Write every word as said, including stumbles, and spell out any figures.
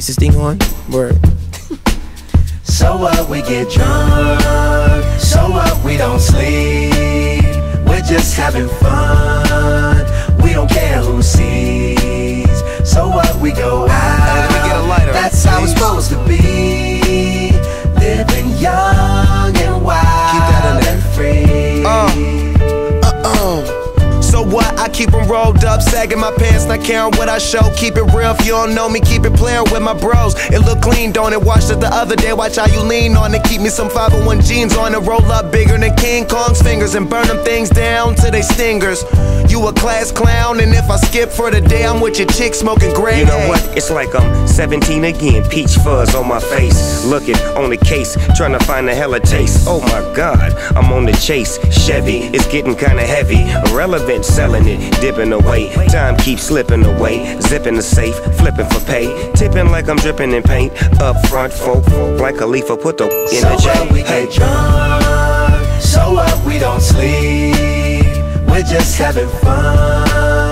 Is this thing on? Word. So what, we get drunk. So what, we don't sleep. We're just having fun. We don't care who sees. So what, we go out. Hey, let me get a lighter. That's how it's supposed to be. Living young and wild. Keep that in there. And free. Uh. So what? I keep them rolled up, sagging my pants, not caring what I show. Keep it real, if you don't know me, keep it playing with my bros. It look clean, don't it? Watched it the other day, watch how you lean on it. Keep me some five oh one jeans on it, roll up bigger than King Kong's fingers, and burn them things down to they stingers. You a class clown, and if I skip for the day, I'm with your chick smoking gray. You know what? It's like I'm seventeen again, peach fuzz on my face. Looking on the case, trying to find a hella taste. Oh my God, I'm on the chase. Chevy, it's getting kinda heavy. Irrelevant, selling it, dipping away. Time keeps slipping away. Zipping the safe, flipping for pay. Tipping like I'm dripping in paint. Up front, folk, like a leaf, put the in so the J. what, we Hey. get drunk. So what, we don't sleep. We're just having fun.